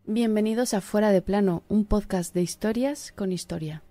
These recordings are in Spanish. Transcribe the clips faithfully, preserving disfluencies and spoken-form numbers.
Bienvenidos a Fuera de Plano, un podcast de historias con historia.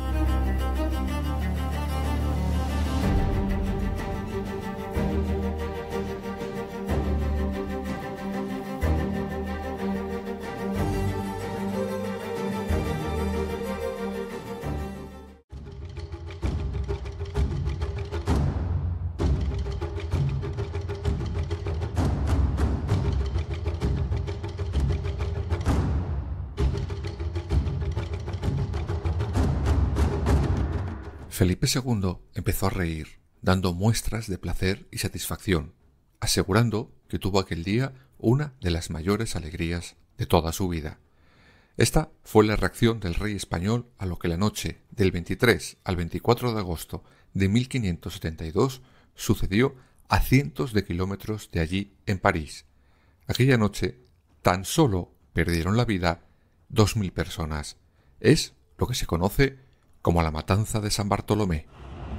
Felipe segundo empezó a reír, dando muestras de placer y satisfacción, asegurando que tuvo aquel día una de las mayores alegrías de toda su vida. Esta fue la reacción del rey español a lo que la noche del veintitrés al veinticuatro de agosto de mil quinientos setenta y dos sucedió a cientos de kilómetros de allí en París. Aquella noche tan solo perdieron la vida dos mil personas. Es lo que se conoce como la matanza de San Bartolomé.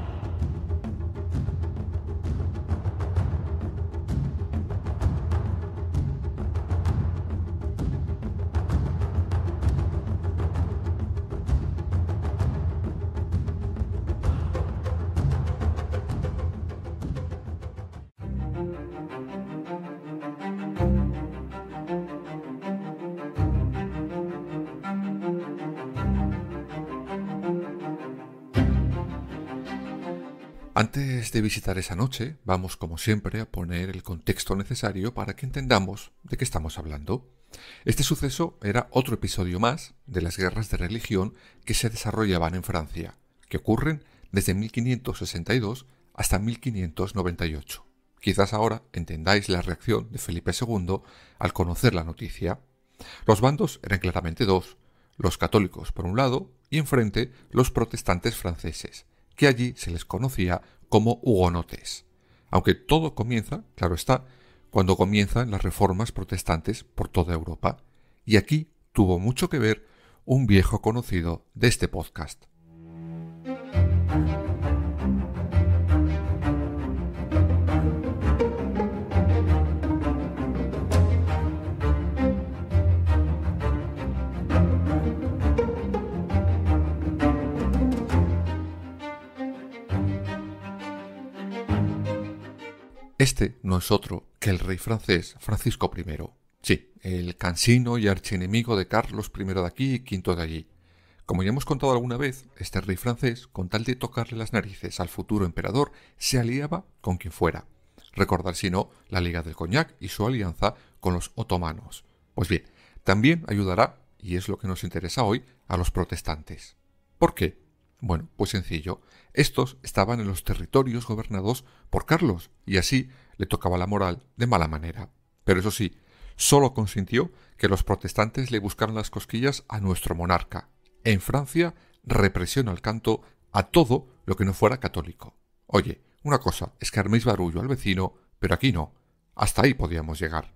Antes de visitar esa noche, vamos como siempre a poner el contexto necesario para que entendamos de qué estamos hablando. Este suceso era otro episodio más de las guerras de religión que se desarrollaban en Francia, que ocurren desde mil quinientos sesenta y dos hasta mil quinientos noventa y ocho. Quizás ahora entendáis la reacción de Felipe segundo al conocer la noticia. Los bandos eran claramente dos, los católicos por un lado y enfrente los protestantes franceses, que allí se les conocía como hugonotes. Aunque todo comienza, claro está, cuando comienzan las reformas protestantes por toda Europa. Y aquí tuvo mucho que ver un viejo conocido de este podcast. Este no es otro que el rey francés Francisco primero. Sí, el cansino y archienemigo de Carlos primero de aquí y quinto de allí. Como ya hemos contado alguna vez, este rey francés, con tal de tocarle las narices al futuro emperador, se aliaba con quien fuera. Recordar si no la Liga del Coñac y su alianza con los otomanos. Pues bien, también ayudará, y es lo que nos interesa hoy, a los protestantes. ¿Por qué? Bueno, pues sencillo. Estos estaban en los territorios gobernados por Carlos y así le tocaba la moral de mala manera. Pero eso sí, solo consintió que los protestantes le buscaran las cosquillas a nuestro monarca. En Francia, represión al canto a todo lo que no fuera católico. Oye, una cosa es que arméis barullo al vecino, pero aquí no. Hasta ahí podíamos llegar.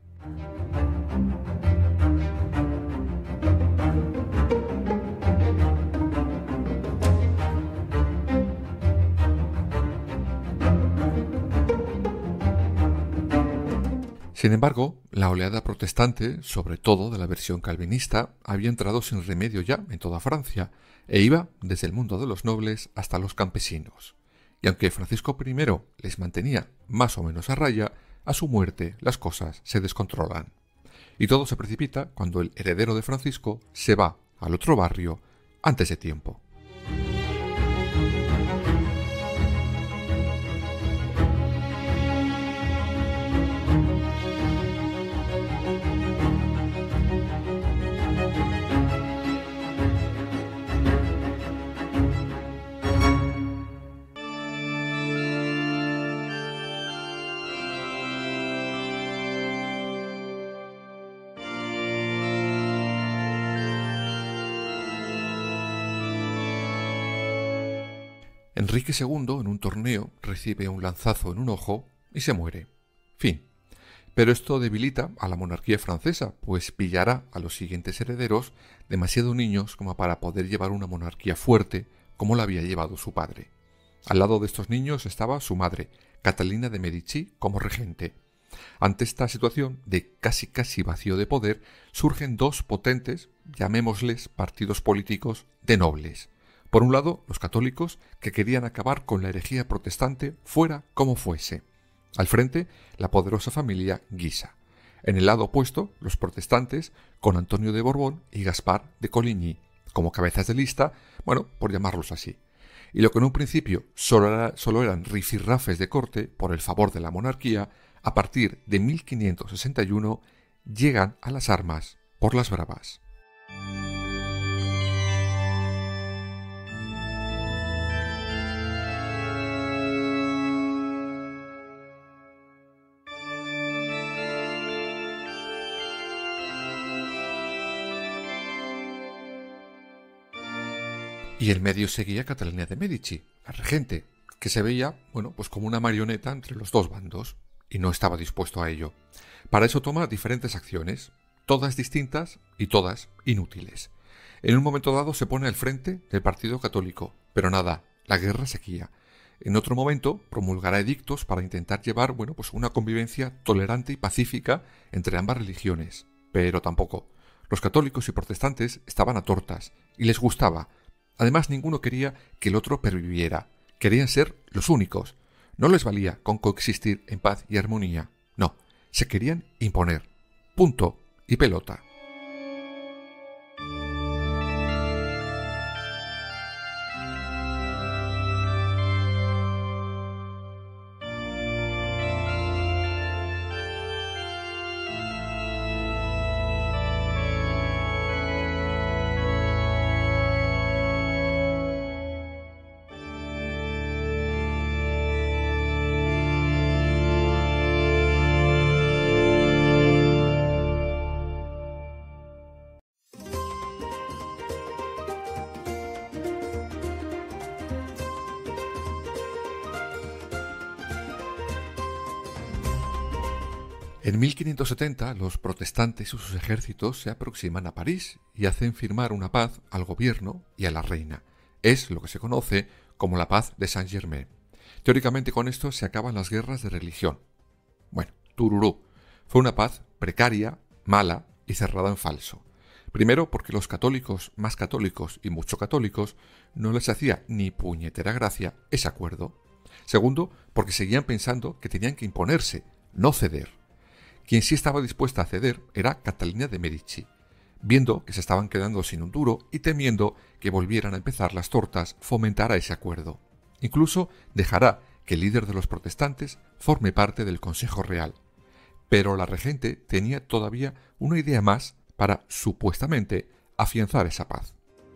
Sin embargo, la oleada protestante, sobre todo de la versión calvinista, había entrado sin remedio ya en toda Francia, e iba desde el mundo de los nobles hasta los campesinos. Y aunque Francisco primero les mantenía más o menos a raya, a su muerte las cosas se descontrolan. Y todo se precipita cuando el heredero de Francisco se va al otro barrio antes de tiempo. Enrique segundo, en un torneo, recibe un lanzazo en un ojo y se muere. Fin. Pero esto debilita a la monarquía francesa, pues pillará a los siguientes herederos demasiado niños como para poder llevar una monarquía fuerte como la había llevado su padre. Al lado de estos niños estaba su madre, Catalina de Medici, como regente. Ante esta situación de casi casi vacío de poder, surgen dos potentes, llamémosles partidos políticos de nobles. Por un lado, los católicos, que querían acabar con la herejía protestante fuera como fuese. Al frente, la poderosa familia Guisa. En el lado opuesto, los protestantes, con Antonio de Borbón y Gaspar de Coligny, como cabezas de lista, bueno, por llamarlos así. Y lo que en un principio solo, era, solo eran rifirrafes de corte por el favor de la monarquía, a partir de mil quinientos sesenta y uno llegan a las armas por las bravas. Y en medio seguía Catalina de Medici, la regente, que se veía, bueno, pues como una marioneta entre los dos bandos, y no estaba dispuesto a ello. Para eso toma diferentes acciones, todas distintas y todas inútiles. En un momento dado se pone al frente del partido católico, pero nada, la guerra seguía. En otro momento promulgará edictos para intentar llevar, bueno, pues una convivencia tolerante y pacífica entre ambas religiones, pero tampoco. Los católicos y protestantes estaban a tortas, y les gustaba. Además, ninguno quería que el otro perviviera. Querían ser los únicos. No les valía con coexistir en paz y armonía. No, se querían imponer. Punto y pelota. En mil quinientos setenta, los protestantes y sus ejércitos se aproximan a París y hacen firmar una paz al gobierno y a la reina. Es lo que se conoce como la paz de Saint-Germain. Teóricamente con esto se acaban las guerras de religión. Bueno, tururú. Fue una paz precaria, mala y cerrada en falso. Primero porque los católicos más católicos y mucho católicos no les hacía ni puñetera gracia ese acuerdo. Segundo, porque seguían pensando que tenían que imponerse, no ceder. Quien sí estaba dispuesta a ceder era Catalina de Medici, viendo que se estaban quedando sin un duro y temiendo que volvieran a empezar las tortas, fomentará ese acuerdo. Incluso dejará que el líder de los protestantes forme parte del Consejo Real. Pero la regente tenía todavía una idea más para, supuestamente, afianzar esa paz.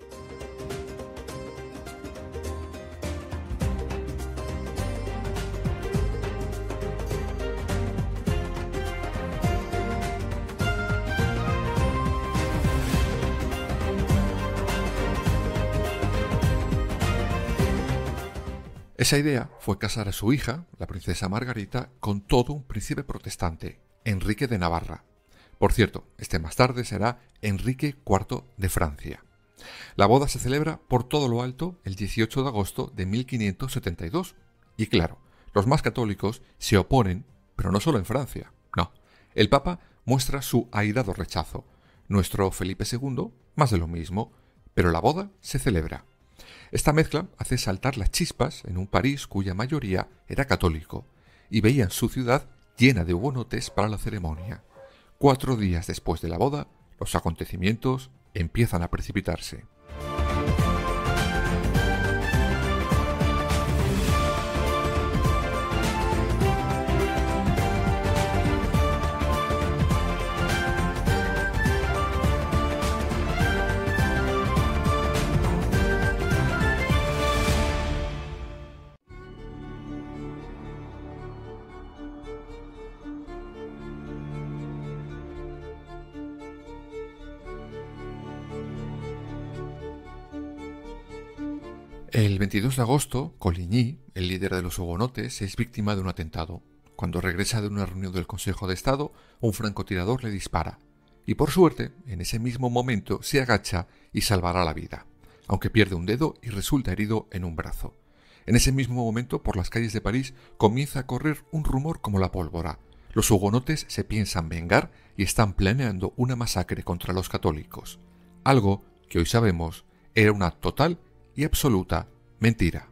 Esa idea fue casar a su hija, la princesa Margarita, con todo un príncipe protestante, Enrique de Navarra. Por cierto, este más tarde será Enrique cuarto de Francia. La boda se celebra por todo lo alto el dieciocho de agosto de mil quinientos setenta y dos. Y claro, los más católicos se oponen, pero no solo en Francia, no. El Papa muestra su airado rechazo. Nuestro Felipe segundo, más de lo mismo, pero la boda se celebra. Esta mezcla hace saltar las chispas en un París cuya mayoría era católico y veían su ciudad llena de hugonotes para la ceremonia. Cuatro días después de la boda, los acontecimientos empiezan a precipitarse. El veintidós de agosto, Coligny, el líder de los hugonotes, es víctima de un atentado. Cuando regresa de una reunión del Consejo de Estado, un francotirador le dispara. Y por suerte, en ese mismo momento se agacha y salvará la vida, aunque pierde un dedo y resulta herido en un brazo. En ese mismo momento, por las calles de París, comienza a correr un rumor como la pólvora. Los hugonotes se piensan vengar y están planeando una masacre contra los católicos, algo que hoy sabemos era una total y absoluta mentira.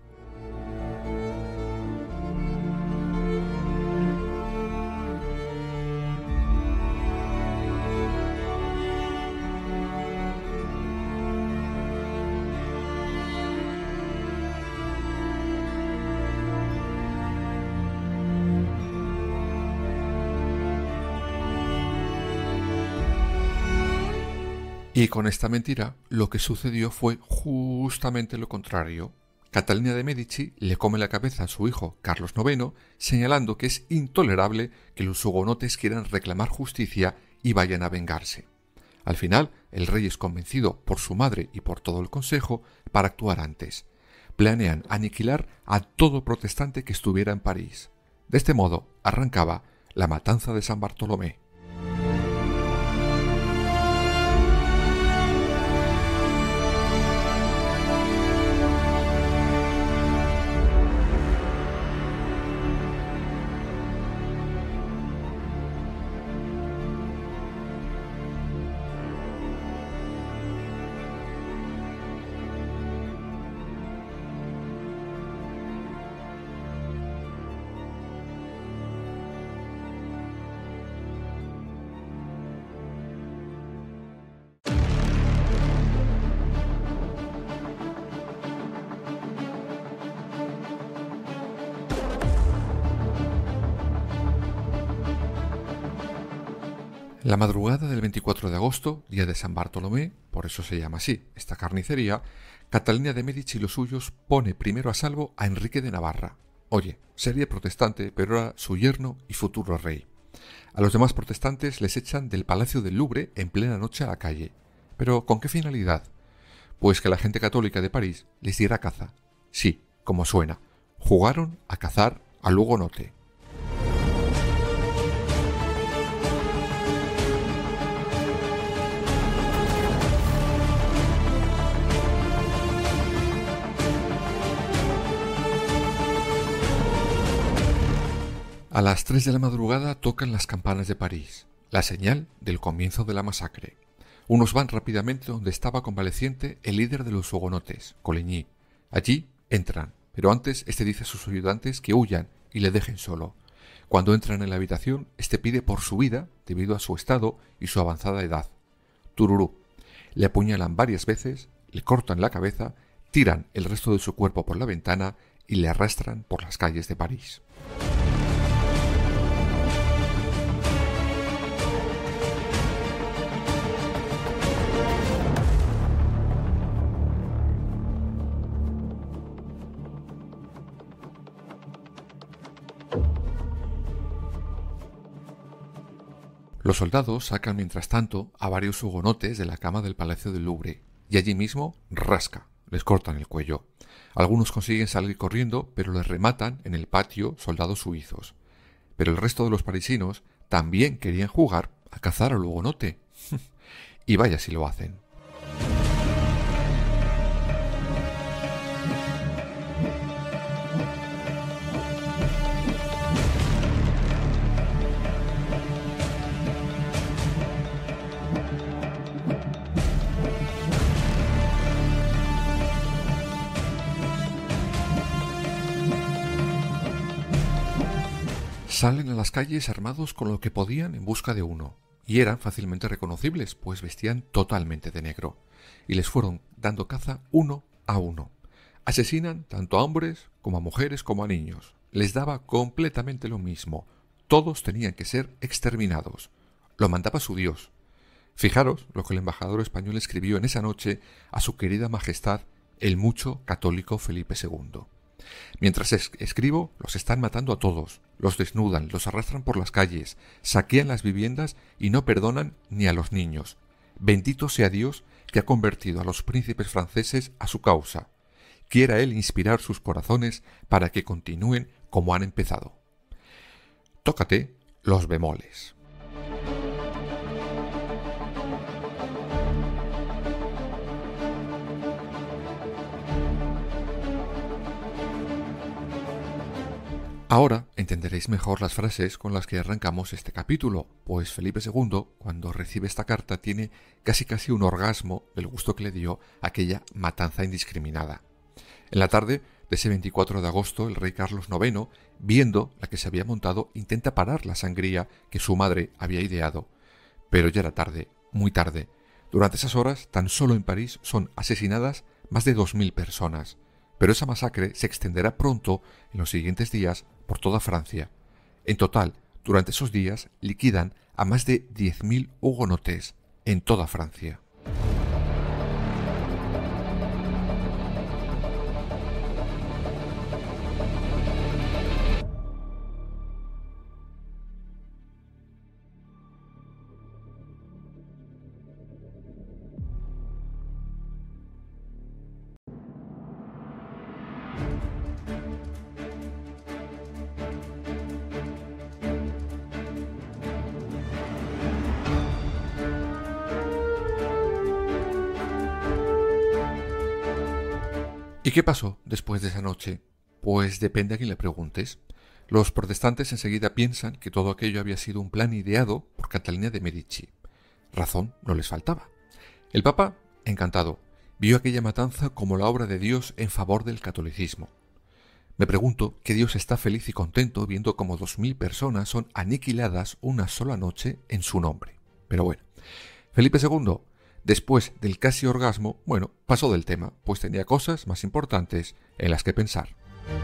Y con esta mentira, lo que sucedió fue justamente lo contrario. Catalina de Medici le come la cabeza a su hijo Carlos noveno, señalando que es intolerable que los hugonotes quieran reclamar justicia y vayan a vengarse. Al final, el rey es convencido por su madre y por todo el consejo para actuar antes. Planean aniquilar a todo protestante que estuviera en París. De este modo, arrancaba la matanza de San Bartolomé. La madrugada del veinticuatro de agosto, día de San Bartolomé, por eso se llama así esta carnicería, Catalina de Medici y los suyos pone primero a salvo a Enrique de Navarra. Oye, sería protestante, pero era su yerno y futuro rey. A los demás protestantes les echan del Palacio del Louvre en plena noche a la calle. ¿Pero con qué finalidad? Pues que la gente católica de París les diera caza. Sí, como suena, jugaron a cazar al hugonote. A las tres de la madrugada tocan las campanas de París, la señal del comienzo de la masacre. Unos van rápidamente donde estaba convaleciente el líder de los hugonotes, Coligny. Allí entran, pero antes este dice a sus ayudantes que huyan y le dejen solo. Cuando entran en la habitación, este pide por su vida debido a su estado y su avanzada edad. Tururú. Le apuñalan varias veces, le cortan la cabeza, tiran el resto de su cuerpo por la ventana y le arrastran por las calles de París. Los soldados sacan mientras tanto a varios hugonotes de la cama del Palacio del Louvre y allí mismo rasca, les cortan el cuello. Algunos consiguen salir corriendo, pero les rematan en el patio soldados suizos. Pero el resto de los parisinos también querían jugar a cazar al hugonote. Y vaya si lo hacen. Salen a las calles armados con lo que podían en busca de uno, y eran fácilmente reconocibles, pues vestían totalmente de negro, y les fueron dando caza uno a uno. Asesinan tanto a hombres como a mujeres como a niños. Les daba completamente lo mismo. Todos tenían que ser exterminados. Lo mandaba su Dios. Fijaros lo que el embajador español escribió en esa noche a su querida majestad, el mucho católico Felipe segundo. Mientras es escribo, los están matando a todos, los desnudan, los arrastran por las calles, saquean las viviendas y no perdonan ni a los niños. Bendito sea Dios que ha convertido a los príncipes franceses a su causa. Quiera Él inspirar sus corazones para que continúen como han empezado. Tócate los bemoles. Ahora entenderéis mejor las frases con las que arrancamos este capítulo, pues Felipe segundo, cuando recibe esta carta, tiene casi casi un orgasmo del gusto que le dio aquella matanza indiscriminada. En la tarde de ese veinticuatro de agosto, el rey Carlos noveno, viendo la que se había montado, intenta parar la sangría que su madre había ideado. Pero ya era tarde, muy tarde. Durante esas horas, tan solo en París son asesinadas más de dos mil personas. Pero esa masacre se extenderá pronto, en los siguientes días, por toda Francia. En total, durante esos días, liquidan a más de diez mil hugonotes en toda Francia. ¿Y qué pasó después de esa noche? Pues depende a quien le preguntes. Los protestantes enseguida piensan que todo aquello había sido un plan ideado por Catalina de Medici. Razón no les faltaba. El Papa, encantado, vio aquella matanza como la obra de Dios en favor del catolicismo. Me pregunto que Dios está feliz y contento viendo cómo dos mil personas son aniquiladas una sola noche en su nombre. Pero bueno, Felipe segundo, después del casi orgasmo, bueno, pasó del tema, pues tenía cosas más importantes en las que pensar.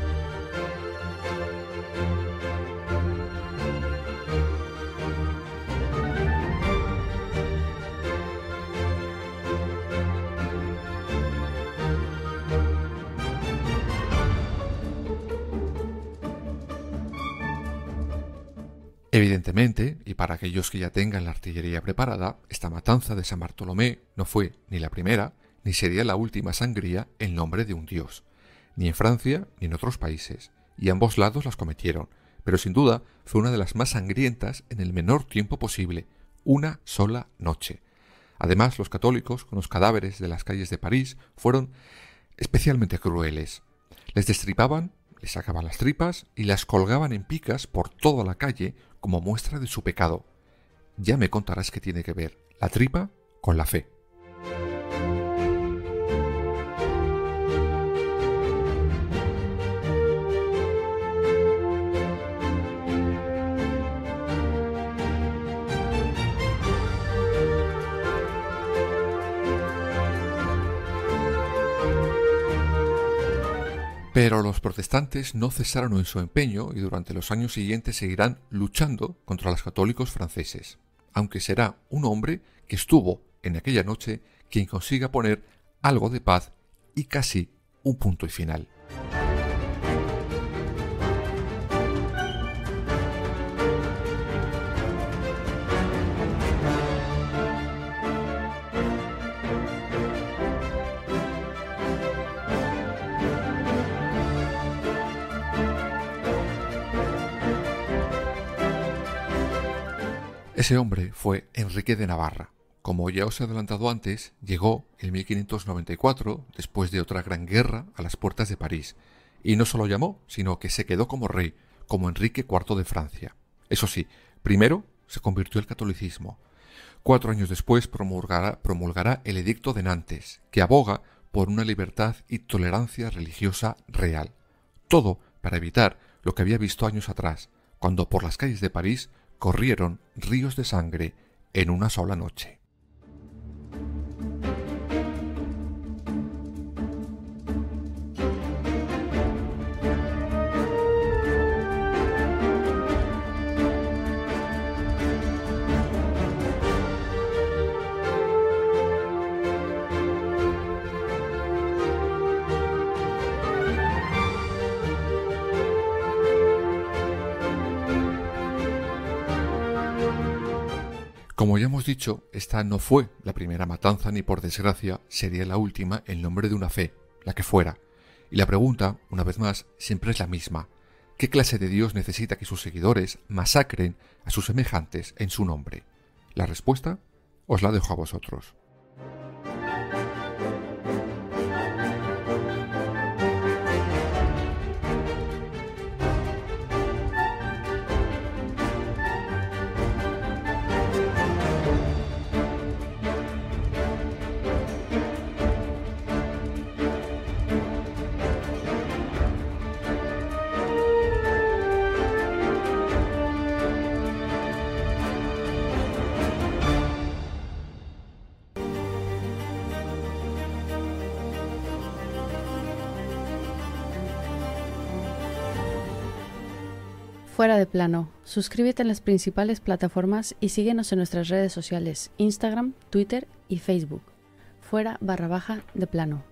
Evidentemente, y para aquellos que ya tengan la artillería preparada, esta matanza de San Bartolomé no fue ni la primera, ni sería la última sangría en nombre de un dios, ni en Francia ni en otros países, y ambos lados las cometieron, pero sin duda fue una de las más sangrientas en el menor tiempo posible, una sola noche. Además, los católicos, con los cadáveres de las calles de París, fueron especialmente crueles. Les destripaban, les sacaban las tripas y las colgaban en picas por toda la calle como muestra de su pecado. Ya me contarás qué tiene que ver la tripa con la fe. Pero los protestantes no cesaron en su empeño y durante los años siguientes seguirán luchando contra los católicos franceses, aunque será un hombre que estuvo en aquella noche quien consiga poner algo de paz y casi un punto y final. Ese hombre fue Enrique de Navarra. Como ya os he adelantado antes, llegó en mil quinientos noventa y cuatro, después de otra gran guerra, a las puertas de París, y no solo llamó, sino que se quedó como rey, como Enrique cuarto de Francia. Eso sí, primero se convirtió al catolicismo. Cuatro años después promulgará, promulgará el Edicto de Nantes, que aboga por una libertad y tolerancia religiosa real. Todo para evitar lo que había visto años atrás, cuando por las calles de París corrieron ríos de sangre en una sola noche. Como ya hemos dicho, esta no fue la primera matanza ni por desgracia sería la última en nombre de una fe, la que fuera. Y la pregunta, una vez más, siempre es la misma. ¿Qué clase de Dios necesita que sus seguidores masacren a sus semejantes en su nombre? La respuesta os la dejo a vosotros. Fuera de plano. Suscríbete en las principales plataformas y síguenos en nuestras redes sociales, Instagram, Twitter y Facebook. Fuera barra baja de plano.